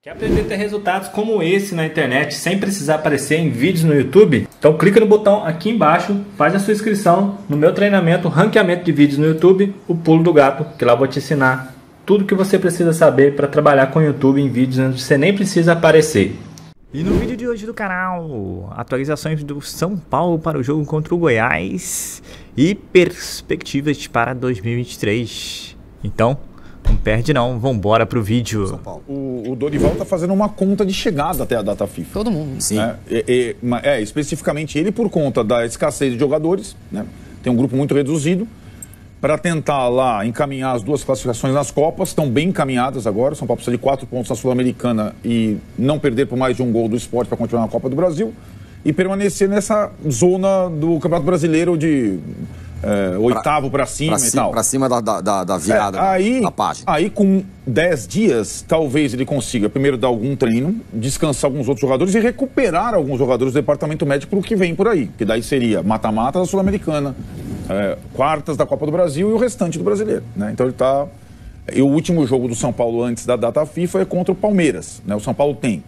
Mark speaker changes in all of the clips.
Speaker 1: Quer aprender a ter resultados como esse na internet sem precisar aparecer em vídeos no YouTube? Então clica no botão aqui embaixo, faz a sua inscrição no meu treinamento Ranqueamento de Vídeos no YouTube, o Pulo do Gato, que lá eu vou te ensinar tudo que você precisa saber para trabalhar com o YouTube em vídeos onde você nem precisa aparecer. E no vídeo de hoje do canal, atualizações do São Paulo para o jogo contra o Goiás e perspectivas para 2023. Então, não perde não, vambora pro vídeo.
Speaker 2: São Paulo. O Dorival tá fazendo uma conta de chegada até a data FIFA.
Speaker 3: Todo mundo.
Speaker 2: Sim. Especificamente ele por conta da escassez de jogadores, né? Tem um grupo muito reduzido, para tentar lá encaminhar as duas classificações nas Copas, estão bem encaminhadas agora. São Paulo precisa de 4 pontos na Sul-Americana e não perder por mais de um gol do Sport para continuar na Copa do Brasil e permanecer nessa zona do Campeonato Brasileiro de oitavo para cima e tal.
Speaker 4: Para cima da virada da página.
Speaker 2: Aí com 10 dias, talvez ele consiga primeiro dar algum treino, descansar alguns outros jogadores e recuperar alguns jogadores do departamento médico pro que vem por aí. Que daí seria mata-mata da Sul-Americana, quartas da Copa do Brasil e o restante do brasileiro, né? Então ele tá... E o último jogo do São Paulo antes da data FIFA é contra o Palmeiras, né? O São Paulo tem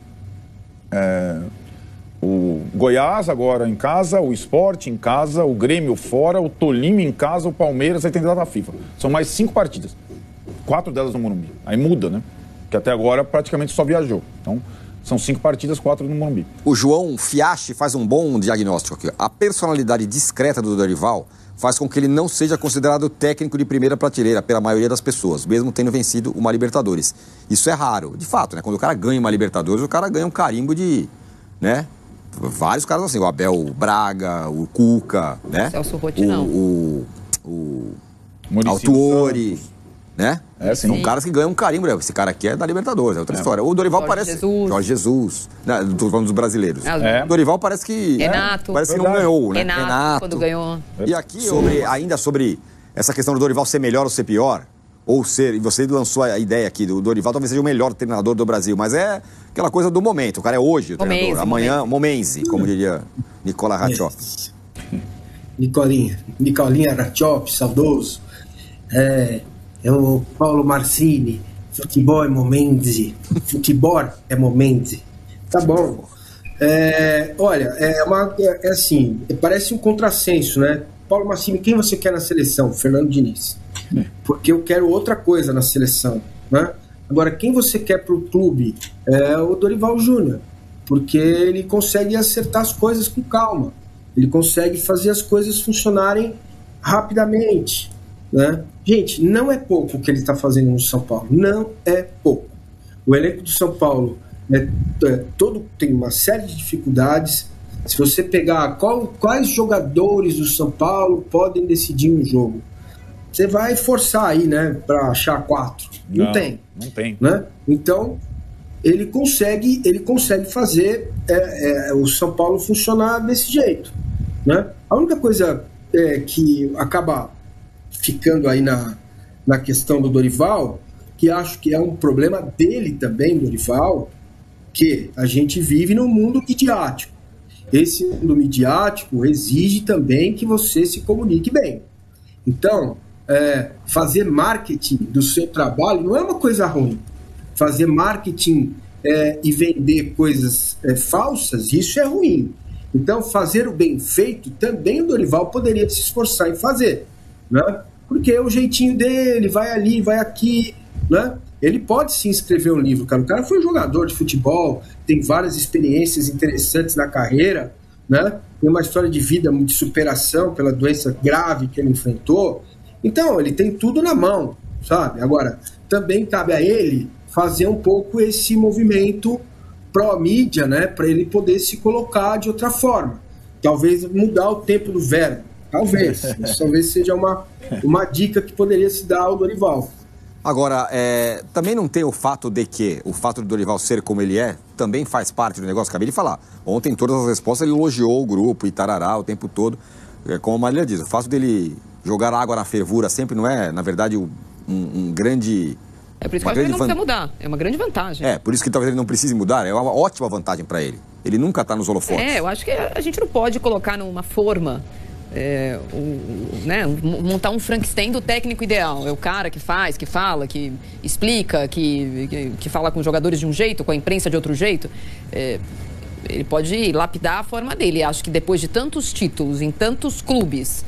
Speaker 2: o Goiás agora em casa, o Sport em casa, o Grêmio fora, o Tolima em casa, o Palmeiras, aí tem data FIFA. São mais 5 partidas. 4 delas no Morumbi. Aí muda, né? Que até agora praticamente só viajou. Então, são 5 partidas, 4 no Morumbi.
Speaker 4: O João Fiachi faz um bom diagnóstico aqui. A personalidade discreta do Dorival faz com que ele não seja considerado técnico de primeira prateleira pela maioria das pessoas, mesmo tendo vencido uma Libertadores. Isso é raro, de fato, né? Quando o cara ganha uma Libertadores, o cara ganha um carimbo de, né? Vários caras assim, o Abel Braga, o Cuca, né?
Speaker 3: Celso Rotinão.
Speaker 4: O Autuori, né? São caras que ganham um carimbo. Esse cara aqui é da Libertadores, é outra história. O Dorival parece... Jorge Jesus. Né? Tô falando dos brasileiros. O Dorival parece que...
Speaker 3: Renato.
Speaker 4: Parece que não ganhou, né?
Speaker 3: Renato, quando ganhou.
Speaker 4: E aqui, ainda sobre essa questão do Dorival ser melhor ou ser pior, e você lançou a ideia aqui, do Dorival talvez seja o melhor treinador do Brasil, mas é aquela coisa do momento, o cara é hoje o treinador, amanhã, Momenzi, como diria Nicola Ratchop.
Speaker 5: Nicolinha Ratchop, saudoso. É o Paulo Marcini, futebol é Momenzi, futebol é Momenzi. Tá bom. Olha, assim, parece um contrassenso, né? Paulo Marcini, quem você quer na seleção? Fernando Diniz. Porque eu quero outra coisa na seleção, né? Agora, quem você quer para o clube é o Dorival Júnior, porque ele consegue acertar as coisas com calma, ele consegue fazer as coisas funcionarem rapidamente, né? Gente, não é pouco o que ele está fazendo no São Paulo, não é pouco. O elenco do São Paulo todo tem uma série de dificuldades. Se você pegar quais jogadores do São Paulo podem decidir um jogo, você vai forçar aí, né, para achar 4. Não tem. Né? Então, ele consegue fazer o São Paulo funcionar desse jeito, né? A única coisa que acaba ficando aí na questão do Dorival, que acho que é um problema dele também, Dorival, que a gente vive num mundo midiático. Esse mundo midiático exige também que você se comunique bem. Então, fazer marketing do seu trabalho não é uma coisa ruim. Fazer marketing e vender coisas falsas, isso é ruim. Então, fazer o bem feito, também o Dorival poderia se esforçar em fazer, né? Porque é o jeitinho dele, vai ali, vai aqui, né? Ele pode sim escrever um livro, cara. O cara foi jogador de futebol, tem várias experiências interessantes na carreira, né? Tem uma história de vida, de superação pela doença grave que ele enfrentou. Então, ele tem tudo na mão, sabe? Agora, também cabe a ele fazer um pouco esse movimento pró-mídia, né? Para ele poder se colocar de outra forma. Talvez mudar o tempo do verbo. Talvez. Isso talvez seja uma dica que poderia se dar ao Dorival.
Speaker 4: Agora, também não tem o fato de que o fato do Dorival ser como ele é, também faz parte do negócio. Acabei de falar. Ontem, em todas as respostas, ele elogiou o grupo e tarará o tempo todo. Como a Marília diz, o fato dele jogar água na fervura sempre não é, na verdade, um grande...
Speaker 3: É por isso que ele não precisa mudar. É uma grande vantagem.
Speaker 4: Por isso que talvez ele não precise mudar. É uma ótima vantagem para ele. Ele nunca está nos holofotes.
Speaker 3: Eu acho que a gente não pode colocar numa forma montar um Frankenstein do técnico ideal. É o cara que faz, que fala, que explica, que fala com os jogadores de um jeito, com a imprensa de outro jeito. Ele pode lapidar a forma dele. Acho que depois de tantos títulos em tantos clubes,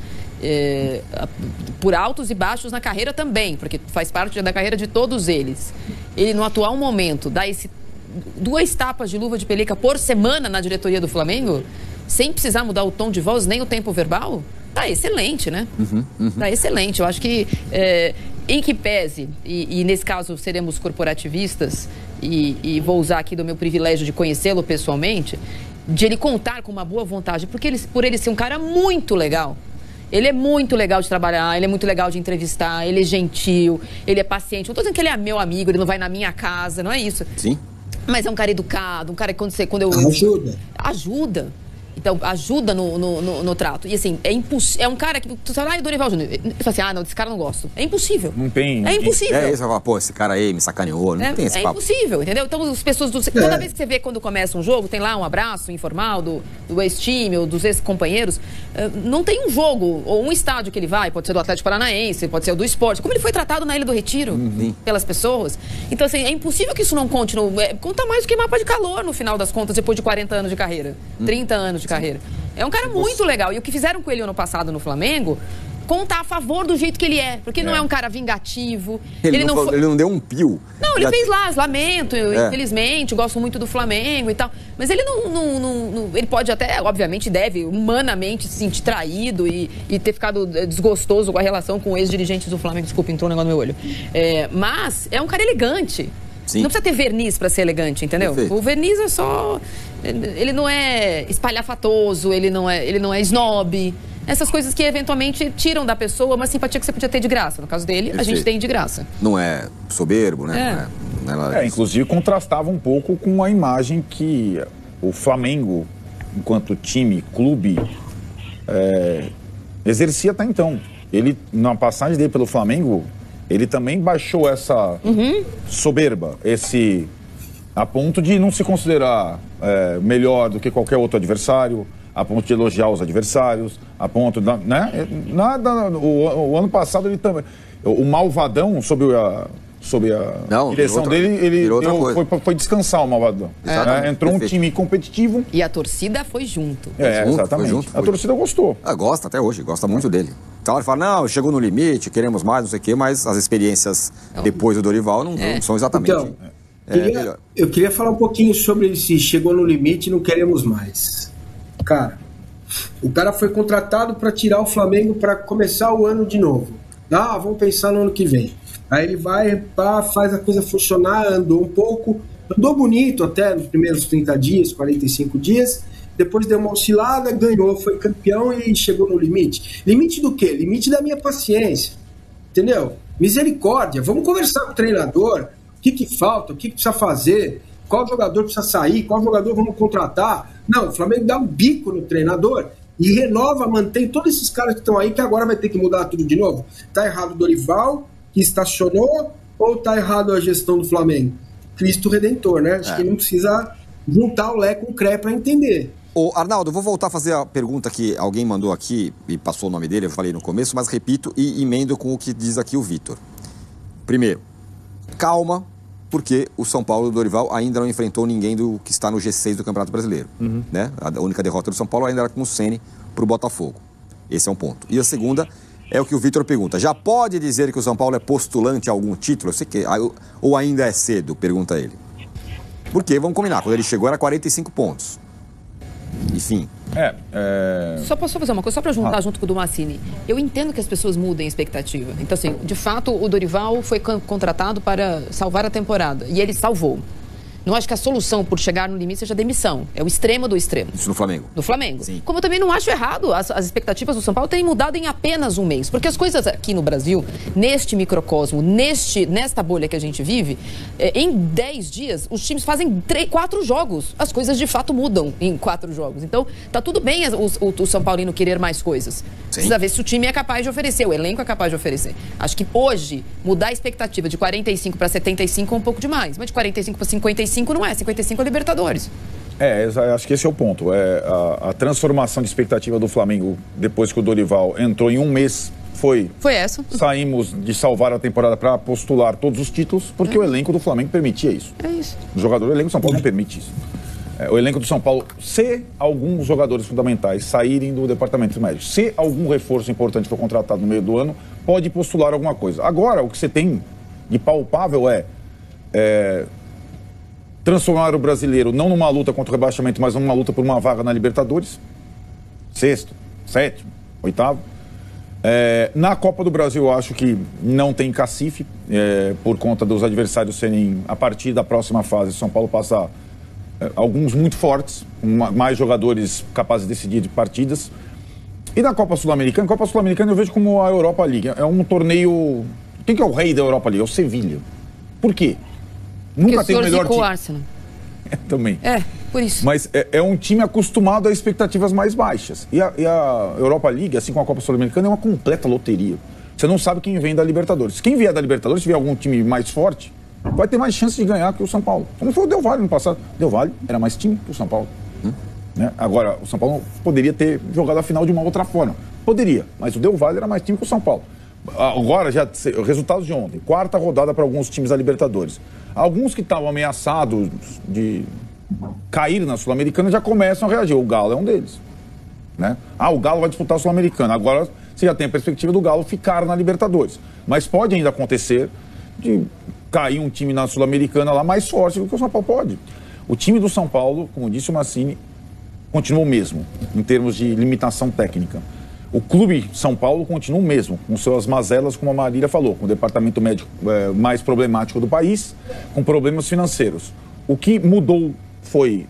Speaker 3: por altos e baixos na carreira também, porque faz parte da carreira de todos eles, ele no atual momento dá 2 tapas de luva de pelica por semana na diretoria do Flamengo, sem precisar mudar o tom de voz nem o tempo verbal, tá excelente, né? Tá excelente. Eu acho que, em que pese, e nesse caso seremos corporativistas, e vou usar aqui do meu privilégio de conhecê-lo pessoalmente, de ele contar com uma boa vontade, porque por ele ser um cara muito legal. Ele é muito legal de trabalhar, ele é muito legal de entrevistar, ele é gentil, ele é paciente. Não tô dizendo que ele é meu amigo, ele não vai na minha casa, não é isso.
Speaker 4: Sim.
Speaker 3: Mas é um cara educado, um cara que quando eu... Ajuda. Então, ajuda no trato. E assim, é um cara que... Tu fala, Dorival Júnior. Tu fala assim, não, desse cara não gosto. É impossível.
Speaker 2: Não tem...
Speaker 3: É impossível.
Speaker 4: É isso, vai falar, esse cara aí me sacaneou. Não tem esse papo.
Speaker 3: É impossível, entendeu? Então, as pessoas... Toda vez que você vê quando começa um jogo, tem lá um abraço informal do ex-time ou dos ex-companheiros. Não tem um jogo ou um estádio que ele vai, pode ser do Atlético Paranaense, pode ser do Esporte. Como ele foi tratado na Ilha do Retiro pelas pessoas. Então, assim, é impossível que isso não conte. Conta mais do que mapa de calor, no final das contas, depois de 40 anos de carreira. 30 anos de carreira. É um cara muito legal. E o que fizeram com ele ano passado no Flamengo, conta a favor do jeito que ele é. Porque não é um cara vingativo.
Speaker 4: Ele não deu um pio.
Speaker 3: Não, ele fez lá, lamento, infelizmente, gosto muito do Flamengo e tal. Mas ele não ele pode até, obviamente, deve humanamente se sentir traído e ter ficado desgostoso com a relação com ex-dirigentes do Flamengo. Desculpa, entrou um negócio no meu olho. Mas é um cara elegante. Sim. Não precisa ter verniz para ser elegante, entendeu? Perfeito. O verniz é só... Ele não é espalhafatoso, ele não é snob. Essas coisas que eventualmente tiram da pessoa uma simpatia que você podia ter de graça. No caso dele, Perfeito. A gente tem de graça.
Speaker 4: Não é soberbo, né?
Speaker 2: Inclusive contrastava um pouco com a imagem que o Flamengo, enquanto time, clube, exercia até então. Ele, na passagem dele pelo Flamengo, ele também baixou essa soberba, a ponto de não se considerar melhor do que qualquer outro adversário, a ponto de elogiar os adversários, a ponto de, né? O ano passado ele também, o malvadão sob a direção dele, ele foi descansar o malvadão. Entrou um time competitivo.
Speaker 3: E a torcida foi junto.
Speaker 2: Exatamente. A torcida gostou.
Speaker 4: Gosta até hoje, gosta muito dele. Então ele fala, não, chegou no limite, queremos mais, não sei o quê, mas as experiências depois do Dorival não são exatamente...
Speaker 5: Então, eu queria falar um pouquinho sobre se chegou no limite e não queremos mais. Cara, o cara foi contratado para tirar o Flamengo para começar o ano de novo. Vamos pensar no ano que vem. Aí ele vai, faz a coisa funcionar, andou um pouco, andou bonito até nos primeiros 30 dias, 45 dias, depois deu uma oscilada, ganhou, foi campeão e chegou no limite. Limite do quê? Limite da minha paciência, entendeu? Misericórdia, vamos conversar com o treinador, o que falta, o que precisa fazer, qual jogador precisa sair, qual jogador vamos contratar. Não, o Flamengo dá um bico no treinador e renova, mantém todos esses caras que estão aí, que agora vai ter que mudar tudo de novo. Tá errado o Dorival, que estacionou, ou tá errado a gestão do Flamengo? Cristo Redentor, né? Acho que não precisa juntar o Lé com o Cré para entender.
Speaker 4: Ô, Arnaldo, vou voltar a fazer a pergunta que alguém mandou aqui, e passou o nome dele, eu falei no começo, mas repito e emendo com o que diz aqui o Vitor. Primeiro, calma, porque o São Paulo do Dorival ainda não enfrentou ninguém do que está no G6 do Campeonato Brasileiro. Né? A única derrota do São Paulo ainda era com o Ceni para o Botafogo. Esse é um ponto. E a segunda é o que o Vitor pergunta. Já pode dizer que o São Paulo é postulante a algum título? Eu sei que, ou ainda é cedo? Pergunta ele. Porque, vamos combinar, quando ele chegou era 45 pontos. Enfim.
Speaker 3: Só posso fazer uma coisa, só para juntar junto com o do Massini. Eu entendo que as pessoas mudem a expectativa. Então, assim, de fato, o Dorival foi contratado para salvar a temporada. E ele salvou. Não acho que a solução por chegar no limite seja demissão. É o extremo do extremo.
Speaker 4: Isso no Flamengo.
Speaker 3: No Flamengo.
Speaker 4: Sim.
Speaker 3: Como eu também não acho errado as expectativas do São Paulo terem mudado em apenas um mês. Porque as coisas aqui no Brasil, neste microcosmo, nesta bolha que a gente vive, em 10 dias, os times fazem 4 jogos. As coisas de fato mudam em 4 jogos. Então, tá tudo bem o São Paulino querer mais coisas. Sim. Precisa ver se o time é capaz de oferecer, o elenco é capaz de oferecer. Acho que hoje, mudar a expectativa de 45 para 75 é um pouco demais. Mas de 45 para 55 não é. 55 é Libertadores.
Speaker 2: Acho que esse é o ponto. A transformação de expectativa do Flamengo depois que o Dorival entrou em um mês foi
Speaker 3: essa.
Speaker 2: Saímos de salvar a temporada para postular todos os títulos, porque o elenco do Flamengo permitia isso.
Speaker 3: É isso.
Speaker 2: O elenco do São Paulo não permite isso. O elenco do São Paulo, se alguns jogadores fundamentais saírem do departamento médico, se algum reforço importante for contratado no meio do ano, pode postular alguma coisa. Agora, o que você tem de palpável é transformar o brasileiro não numa luta contra o rebaixamento, mas numa luta por uma vaga na Libertadores. 6º, 7º, 8º. Na Copa do Brasil, eu acho que não tem cacife, por conta dos adversários serem, a partir da próxima fase, São Paulo passar alguns muito fortes, mais jogadores capazes de decidir partidas. E na Copa Sul-Americana? Copa Sul-Americana eu vejo como a Europa League. É um torneio... Quem que é o rei da Europa League? É o Sevilha. Por quê? Nunca teve o melhor time.
Speaker 3: O Arsenal.
Speaker 2: Também.
Speaker 3: Por isso.
Speaker 2: Mas é um time acostumado a expectativas mais baixas. E a Europa League, assim como a Copa Sul-Americana, é uma completa loteria. Você não sabe quem vem da Libertadores. Quem vier da Libertadores, se vier algum time mais forte, vai ter mais chance de ganhar que o São Paulo. Como foi o Del Valle no passado. Del Valle era mais time que o São Paulo. Né? Agora, o São Paulo poderia ter jogado a final de uma outra forma. Poderia, mas o Del Valle era mais time que o São Paulo. Agora, resultados de ontem. 4ª rodada para alguns times da Libertadores. Alguns que estavam ameaçados de cair na Sul-Americana já começam a reagir. O Galo é um deles. Né? O Galo vai disputar a Sul-Americana. Agora você já tem a perspectiva do Galo ficar na Libertadores. Mas pode ainda acontecer de cair um time na Sul-Americana lá mais forte do que o São Paulo pode. O time do São Paulo, como disse o Massini, continua o mesmo em termos de limitação técnica. O clube São Paulo continua o mesmo, com suas mazelas, como a Marília falou, com o departamento médico mais problemático do país, com problemas financeiros. O que mudou foi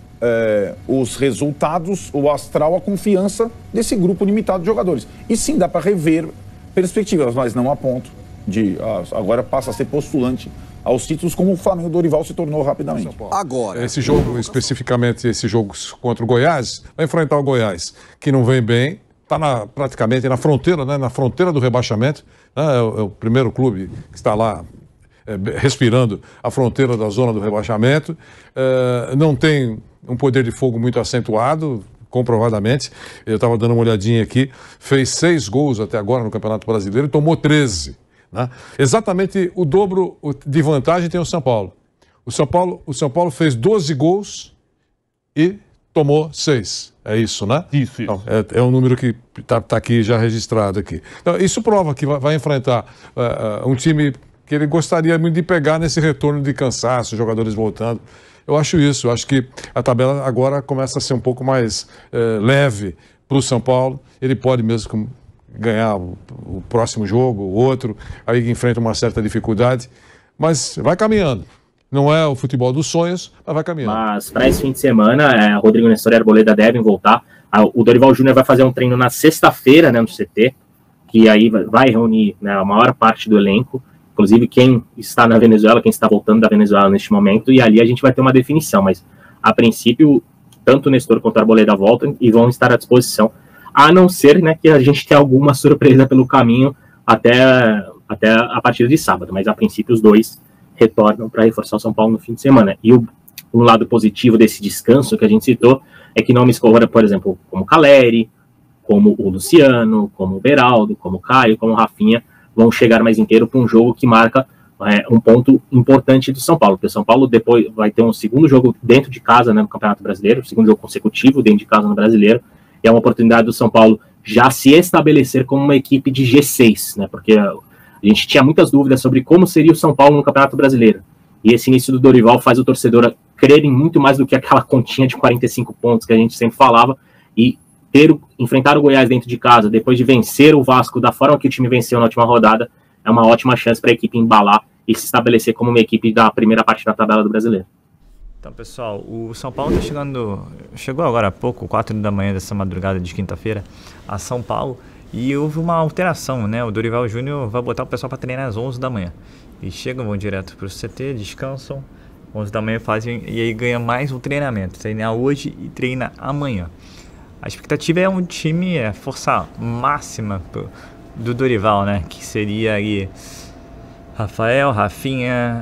Speaker 2: os resultados, o astral, a confiança desse grupo limitado de jogadores. E sim, dá para rever perspectivas, mas não a ponto de agora passa a ser postulante aos títulos, como o Flamengo do Dorival se tornou rapidamente.
Speaker 4: Agora,
Speaker 6: esse jogo, especificamente esse jogo contra o Goiás, vai enfrentar o Goiás, que não vem bem, está praticamente na fronteira, né, na fronteira do rebaixamento, né, é o primeiro clube que está lá respirando a fronteira da zona do rebaixamento, não tem um poder de fogo muito acentuado, comprovadamente. Eu estava dando uma olhadinha aqui, fez 6 gols até agora no Campeonato Brasileiro e tomou 13. Né? Exatamente o dobro de vantagem tem o São Paulo. O São Paulo fez 12 gols e tomou 6. É isso, né?
Speaker 1: Isso.
Speaker 6: Então, é um número que está aqui já registrado aqui. Então, isso prova que vai enfrentar um time que ele gostaria muito de pegar nesse retorno de cansaço, jogadores voltando. Eu acho isso. Eu acho que a tabela agora começa a ser um pouco mais leve para o São Paulo. Ele pode mesmo ganhar o próximo jogo, o outro, aí enfrenta uma certa dificuldade, mas vai caminhando. Não é o futebol dos sonhos, mas vai caminhando.
Speaker 7: Mas para esse fim de semana, Rodrigo Nestor e Arboleda devem voltar. O Dorival Júnior vai fazer um treino na sexta-feira, né, no CT, que aí vai reunir, né, a maior parte do elenco, inclusive quem está na Venezuela, quem está voltando da Venezuela neste momento, e ali a gente vai ter uma definição, mas a princípio, tanto o Nestor quanto o Arboleda voltam e vão estar à disposição, a não ser, né, que a gente tenha alguma surpresa pelo caminho até a partir de sábado, mas a princípio os dois retornam para reforçar o São Paulo no fim de semana. E um lado positivo desse descanso que a gente citou é que nomes como, por exemplo, como o Caleri, como o Luciano, como o Beraldo, como o Caio, como o Rafinha, vão chegar mais inteiro para um jogo que marca um ponto importante do São Paulo, porque o São Paulo depois vai ter um segundo jogo dentro de casa, né, no Campeonato Brasileiro, segundo jogo consecutivo dentro de casa no Brasileiro, e é uma oportunidade do São Paulo já se estabelecer como uma equipe de G6, né, porque a gente tinha muitas dúvidas sobre como seria o São Paulo no Campeonato Brasileiro, e esse início do Dorival faz o torcedor crer em muito mais do que aquela continha de 45 pontos que a gente sempre falava, e enfrentar o Goiás dentro de casa, depois de vencer o Vasco da forma que o time venceu na última rodada, é uma ótima chance para a equipe embalar e se estabelecer como uma equipe da primeira parte da tabela do Brasileiro.
Speaker 8: Então, pessoal, o São Paulo chegou agora há pouco, 4 da manhã dessa madrugada de quinta-feira, a São Paulo, e houve uma alteração, né? O Dorival Júnior vai botar o pessoal para treinar às 11 da manhã. E chegam, vão direto para o CT, descansam, 11 da manhã fazem, e aí ganha mais um treinamento, treina hoje e treina amanhã. A expectativa é um time, força máxima do Dorival, né? Que seria aí Rafael, Rafinha,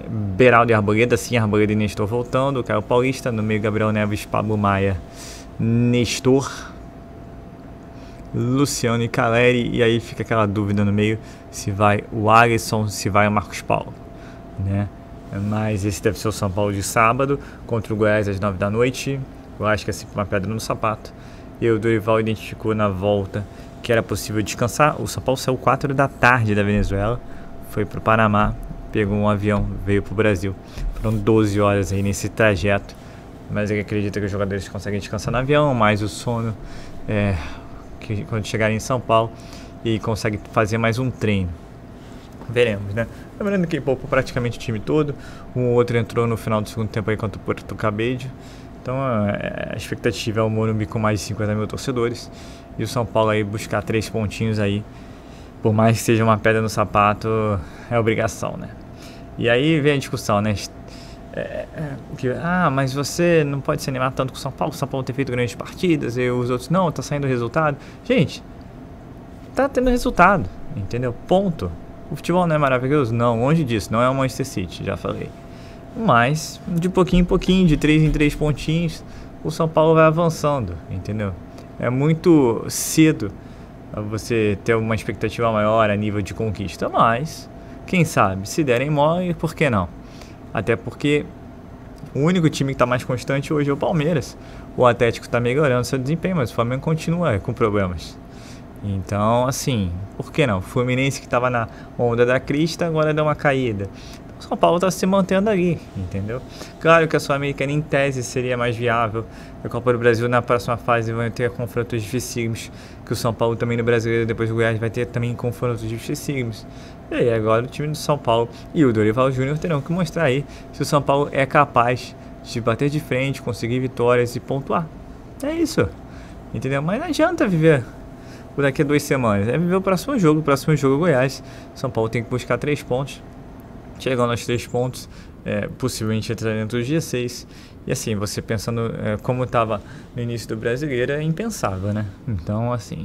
Speaker 8: Beraldo e Arboleda, sim, Arboleda e Nestor voltando, Caio Paulista, no meio Gabriel Neves, Pablo Maia, Nestor, Luciano e Caleri, e aí fica aquela dúvida no meio se vai o Alisson, se vai o Marcos Paulo, né? Mas esse deve ser o São Paulo de sábado, contra o Goiás às 9 da noite. Eu acho que é sempre uma pedra no sapato. E o Dorival identificou na volta que era possível descansar. O São Paulo saiu 4 da tarde da Venezuela, foi para o Panamá, pegou um avião, veio para o Brasil. Foram 12 horas aí nesse trajeto, mas ele acredita que os jogadores conseguem descansar no avião, mais o sono, que quando chegarem em São Paulo, e consegue fazer mais um treino. Veremos, né? Lembrando que poupou praticamente o time todo. Um outro entrou no final do segundo tempo aí contra o Porto Cabedelo. Então a expectativa é o Morumbi com mais de 50 mil torcedores. E o São Paulo aí buscar 3 pontinhos aí. Por mais que seja uma pedra no sapato, é obrigação, né? E aí vem a discussão, né? Mas você não pode se animar tanto com o São Paulo. O São Paulo tem feito grandes partidas e os outros não, tá saindo resultado. Gente, tá tendo resultado, entendeu? Ponto. O futebol não é maravilhoso? Não, longe disso, não é o Manchester City, já falei. Mas, de pouquinho em pouquinho, de 3 em 3 pontinhos, o São Paulo vai avançando, entendeu? É muito cedo você ter uma expectativa maior a nível de conquista, mas, quem sabe, se derem mole, por que não? Até porque o único time que está mais constante hoje é o Palmeiras. O Atlético está melhorando seu desempenho, mas o Flamengo continua com problemas. Então, assim, por que não? O Fluminense que estava na onda da crista, agora deu uma caída. O São Paulo está se mantendo ali, entendeu? Claro que a Sul-Americana em tese seria mais viável. A Copa do Brasil na próxima fase vai ter confrontos dificílimos. Que o São Paulo também no Brasileiro, depois do Goiás, vai ter também confrontos dificílimos. E aí agora o time do São Paulo e o Dorival Júnior terão que mostrar aí se o São Paulo é capaz de bater de frente, conseguir vitórias e pontuar. É isso, entendeu? Mas não adianta viver por daqui a 2 semanas. É viver o próximo jogo Goiás. São Paulo tem que buscar 3 pontos. Chegando aos 3 pontos, possivelmente entrar dentro dos dias 6. E assim, você pensando como estava no início do Brasileiro, é impensável, né? Então, assim,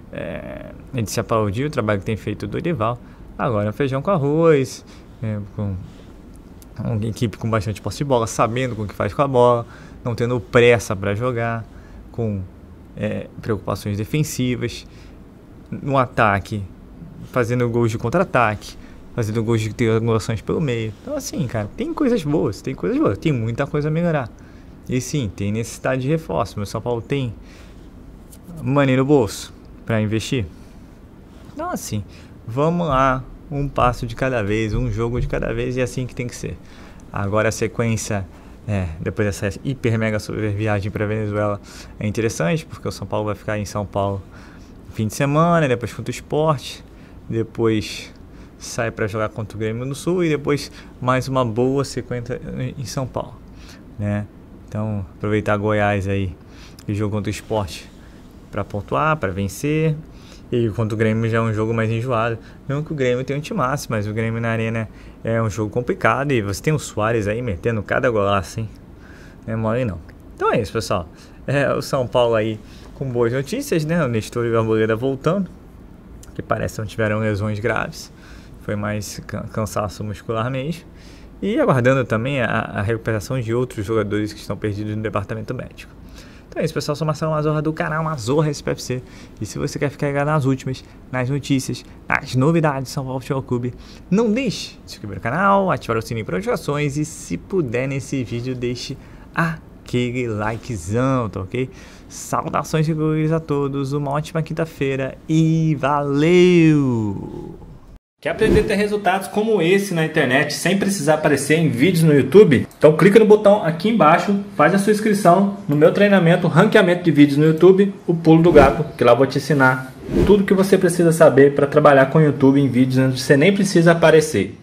Speaker 8: a gente se aplaudiu o trabalho que tem feito o Dorival. Agora, feijão com arroz, com uma equipe com bastante posse de bola, sabendo com o que faz com a bola, não tendo pressa para jogar, com preocupações defensivas, no ataque, fazendo gols de contra-ataque, fazendo gols de triangulações pelo meio. Então, assim, cara, tem coisas boas, tem muita coisa a melhorar. E sim, tem necessidade de reforço. Mas o São Paulo tem money no bolso para investir. Então, assim, vamos lá, um passo de cada vez, um jogo de cada vez, e é assim que tem que ser. Agora a sequência, depois dessa hiper mega super viagem para Venezuela, é interessante, porque o São Paulo vai ficar em São Paulo no fim de semana, depois contra o Sport, depois sai para jogar contra o Grêmio no Sul, e depois mais uma boa sequência em São Paulo, né? Então, aproveitar Goiás aí e jogo contra o Sport para pontuar, para vencer. E contra o Grêmio já é um jogo mais enjoado. Não que o Grêmio tenha um timaço, mas o Grêmio na Arena é um jogo complicado. E você tem o Suárez aí metendo cada golaço, hein? Não é mole não. Então é isso, pessoal. O São Paulo aí com boas notícias, né? O Nestor e o Arboleda voltando, que parece que não tiveram lesões graves. Foi mais cansaço muscular mesmo. E aguardando também a recuperação de outros jogadores que estão perdidos no departamento médico. Então é isso, pessoal. Sou Marcelo Mazorra do canal Mazorra SPFC. E se você quer ficar ligado nas últimas, nas notícias, nas novidades do São Paulo Futebol Clube, não deixe de se inscrever no canal, ativar o sininho para notificações e, se puder, nesse vídeo, deixe aquele likezão, tá ok? Saudações e glórias a todos, uma ótima quinta-feira e valeu!
Speaker 1: Quer aprender a ter resultados como esse na internet sem precisar aparecer em vídeos no YouTube? Então clica no botão aqui embaixo, faz a sua inscrição no meu treinamento Ranqueamento de Vídeos no YouTube, o Pulo do Gato, que lá eu vou te ensinar tudo que você precisa saber para trabalhar com o YouTube em vídeos onde você nem precisa aparecer.